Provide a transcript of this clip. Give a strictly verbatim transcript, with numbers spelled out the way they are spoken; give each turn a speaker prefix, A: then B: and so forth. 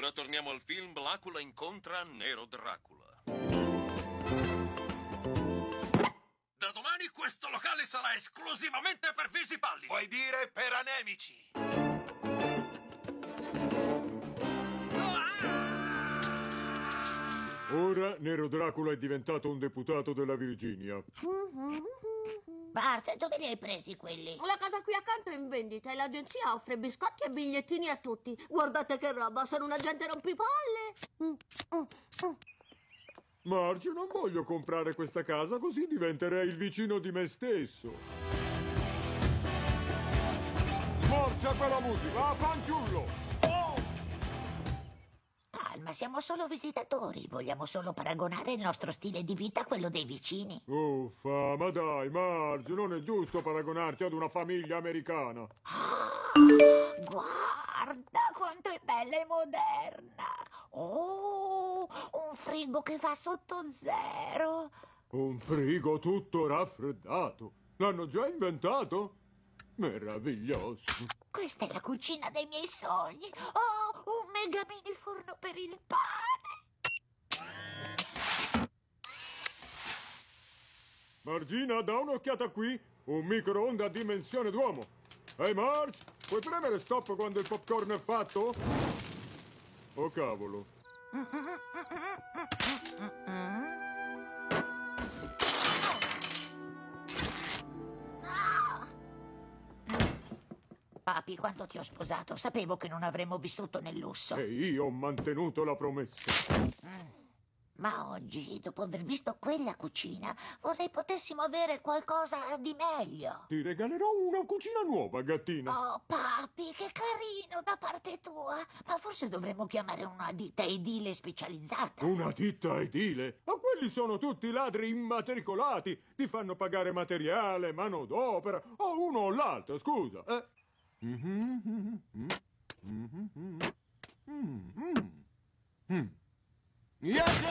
A: Ora torniamo al film Blacula incontra Nero Dracula. Da domani questo locale sarà esclusivamente per visi pallidi.
B: Vuoi dire per anemici?
C: Ora Nero Dracula è diventato un deputato della Virginia.
D: Bart, dove li hai presi quelli?
E: La casa qui accanto è in vendita e l'agenzia offre biscotti e bigliettini a tutti. Guardate che roba, sono un agente rompipalle.
C: Marge, non voglio comprare questa casa, così diventerei il vicino di me stesso. Smorza quella musica, ah, fanciullo!
D: Calma, siamo solo visitatori. Vogliamo solo paragonare il nostro stile di vita a quello dei vicini.
C: Uffa, ma dai, Marge, non è giusto paragonarci ad una famiglia americana.
D: Ah, guarda quanto è bella e moderna. Oh, un frigo che fa sotto zero.
C: Un frigo tutto raffreddato. L'hanno già inventato? Meraviglioso.
D: Questa è la cucina dei miei sogni. Oh, un mega mini forno per il pane.
C: Margina, da un'occhiata qui. Un microonde a dimensione d'uomo. Ehi, Marge, puoi premere stop quando il popcorn è fatto? Oh, cavolo.
D: Papi, quando ti ho sposato sapevo che non avremmo vissuto nel lusso.
C: E io ho mantenuto la promessa.
D: Mm. Ma oggi, dopo aver visto quella cucina, vorrei potessimo avere qualcosa di meglio.
C: Ti regalerò una cucina nuova, gattina.
D: Oh, papi, che carino da parte tua. Ma forse dovremmo chiamare una ditta edile specializzata.
C: Una ditta edile? Ma quelli sono tutti ladri immatricolati. Ti fanno pagare materiale, manodopera, o uno o l'altro, scusa. Eh? Mm-hmm. Mm-hmm. Mm-hmm. Mm-hmm. Mm. Yeah, yeah.